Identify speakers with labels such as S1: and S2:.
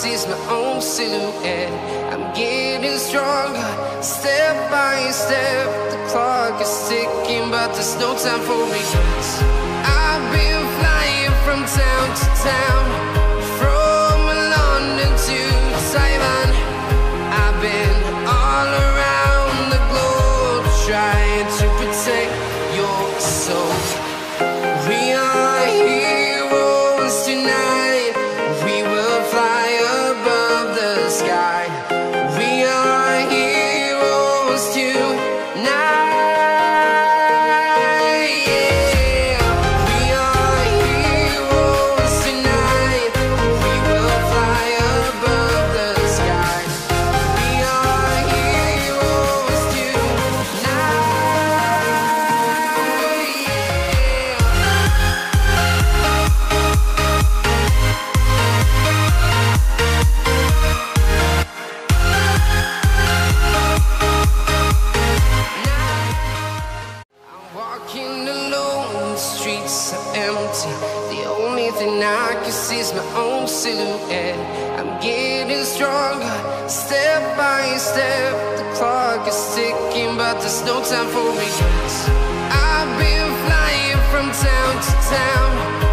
S1: see is my own silhouette. I'm getting stronger, step by step. The clock is ticking, but there's no time for regrets. I've been flying from town to town, from London to Taiwan. I've been all around the globe, trying to protect your soul. We are heroes tonight. We will fly above the sky. We are heroes tonight. Yeah. We are heroes tonight. We will fly above the sky. We are heroes tonight. I'm walking alone, the streets are empty. The only thing I can see is my own silhouette. I'm getting stronger, step by step. The clock is ticking, but there's no time for regrets. I've been flying from town to town,